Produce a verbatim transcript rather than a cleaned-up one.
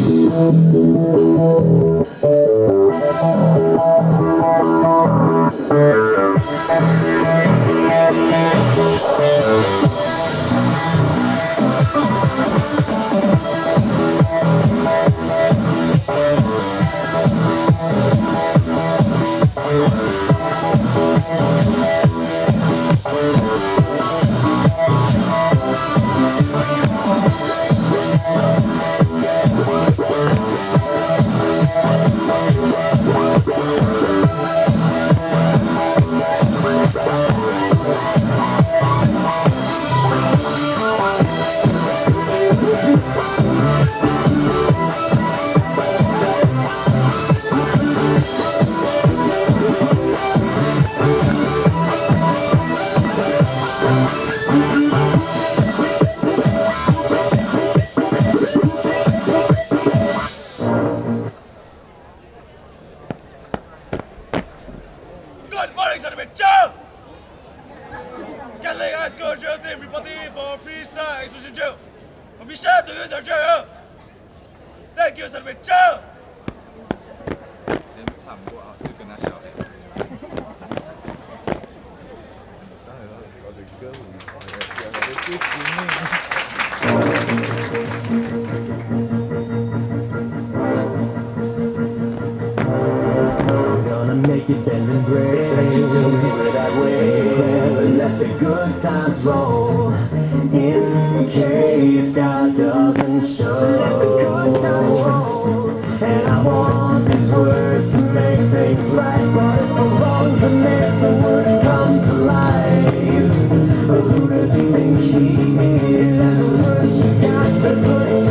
Good morning, Sergeant Joe! Gatling High School drill team reporting for freestyle explosion drill. Permission to use our drill. Thank you, Sergeant Joe! 你们差不多啊，就跟他笑的。当然了，我的歌舞，我的歌 Make it bend and break, do it that way. Never let the good times roll. In case God doesn't show. And I want these words to make things right, but it's so wrong to make the words come to life. Who does he think he is? And the words you got, but put